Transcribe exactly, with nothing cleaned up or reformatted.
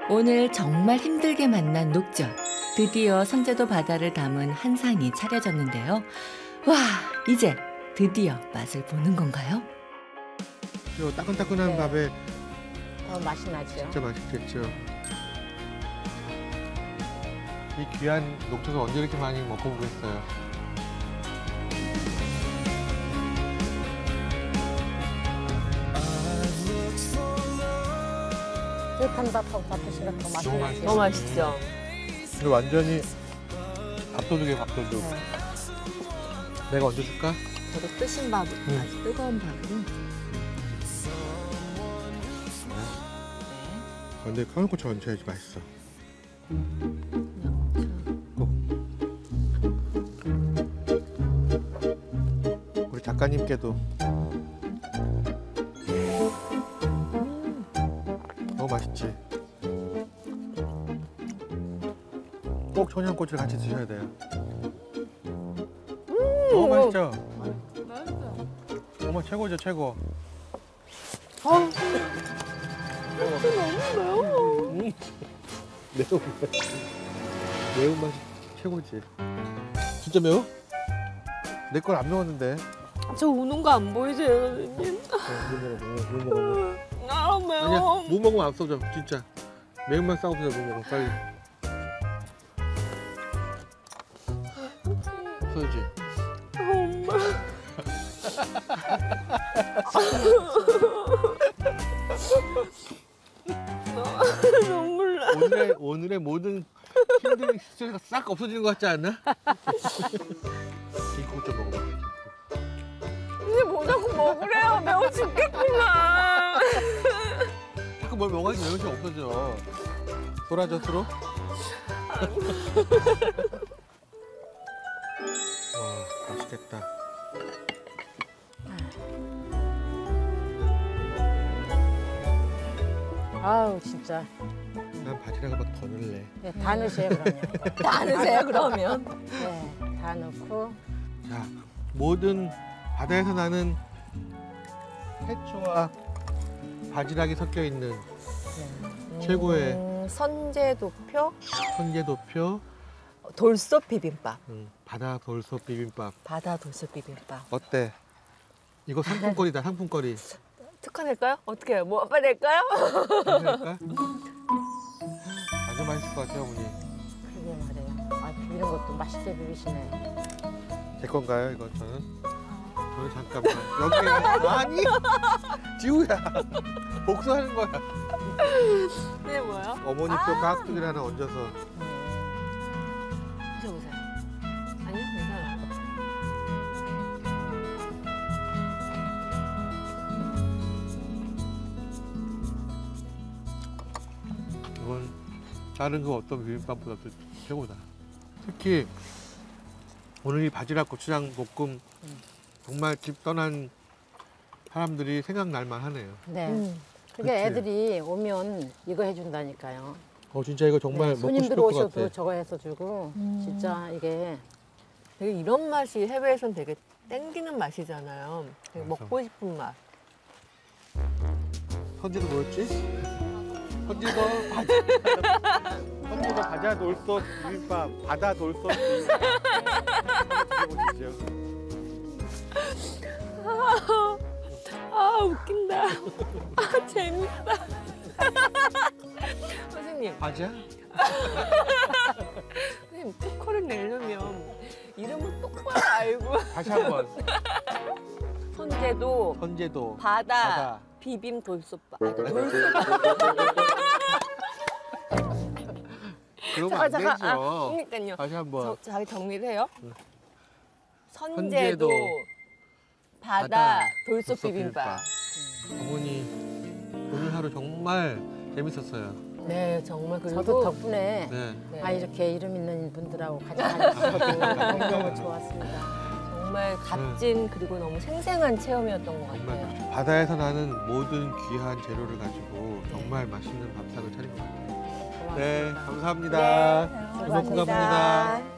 오늘 정말 힘들게 만난 녹젓. 드디어 선제도 바다를 담은 한 상이 차려졌는데요. 와, 이제 드디어 맛을 보는 건가요? 이 따끈따끈한 네. 밥에 어, 맛이 나죠. 진짜 맛있겠죠. 이 귀한 녹젓을 언제 이렇게 많이 먹어보겠어요. 뜨뜻한 밥하고 밥 드시면 더 맛이 너무 나죠. 더 맛있죠. 이거 완전히 밥도둑이에요, 밥도둑. 네. 내가 얹어줄까? 저도 뜨신 밥, 응. 아주 뜨거운 밥으로. 근데 까만고추 얹어야지 맛있어. 우리 작가님께도 너무 맛있지? 꼭 청양고추를 같이 드셔야 돼요. 너무 맛있죠? 정말 최고죠, 최고. 아, 음. 매운 맛. 매운 맛이 최고지. 진짜 매워? 내 걸 안 매웠는데. 저 우는 거 안 보이세요, 선생님? 물 먹어, 물 먹어. 아, 아니야, 매워. 무 먹으면 없어져, 진짜. 매운맛 싸고 보자, 무 먹어, 빨리. 없어지지? 엄마. 눈물 나. 오늘의, 오늘의 모든 힘든 스트레스가 싹 없어지는 것 같지 않나? 김국 좀 먹어봐. 이제 뭐 자꾸 먹으래요. 매워 죽겠구만. 자꾸 뭘 먹어야지 매운맛이 없어져. 소라젓으로? 와, 맛있겠다. 아우 진짜. 난 바지락을 막 더 넣을래. 네, 다 넣으세요 그러면. 다 넣으세요, 그러면. 네, 다 넣고. 자, 모든 바다에서 나는 해초와 바지락이 섞여 있는 네. 최고의 음, 선제도표 선제도표 돌솥 비빔밥. 음, 바다 돌솥 비빔밥. 바다 돌솥 비빔밥. 어때? 이거 상품거리다, 상품거리. 특허낼까요? 어떻게 해요? 뭐 빨리 낼까요? 괜찮을까? 아주 맛있을 것 같아요, 어머니. 그러게 말이에요. 아 비비는 것도 맛있게 비비시네. 제 건가요, 이건 저는? 저는 잠깐만. 여기 아니! 지우야! 복수하는 거야. 네, 뭐요? 어머니 표 깍두기를 하나 얹어서. 드셔보세요. 아니요, 괜찮아요. 이건 다른 그 어떤 비빔밥보다도 최고다. 특히 오늘 이 바지락 고추장 볶음 정말 집 떠난 사람들이 생각날만 하네요. 네. 음. 그게 그치? 애들이 오면 이거 해준다니까요. 어 진짜 이거 정말 네, 먹고 손님들 싶을 것 오셔도 같아. 저거 해서 주고 음. 진짜 이게 되게 이런 맛이 해외에선 되게 땡기는 맛이잖아요. 되게 맞아. 먹고 싶은 맛. 선지도 뭐였지? 선지도 바다. 선지도 바다 돌솥 비빔밥. 바다 돌솥 비빔밥. 드셔보시죠. 아, 웃긴다. 아, 재밌다. 선생님, 바지야? 선생님, 특허를 내려면 이름은 똑바로 알고. 다시 한번. 선제도 선제도 바다, 바다. 비빔 돌솥밥. 아, 돌솥밥. 그러면 안 잠깐, 되죠. 잠깐. 아, 그러니까요. 다시 한번. 저, 자기 정리를 해요. 응. 선제도, 선제도 바다, 바다, 돌솥 돌솥 비빔밥. 어머니 오늘 하루 정말 재밌었어요. 네, 정말 그리고 저도 덕분에 네. 네, 아 이렇게 이름 있는 분들하고 같이 다닐 수 있고 너무 좋았습니다. 정말 값진 그리고 너무 생생한 체험이었던 것 정말 같아요. 그렇죠. 바다에서 나는 모든 귀한 재료를 가지고 정말 맛있는 밥상을 차린 것 같아요. 고맙습니다. 네, 감사합니다. 네, 고맙습니다. 수고하셨습니다.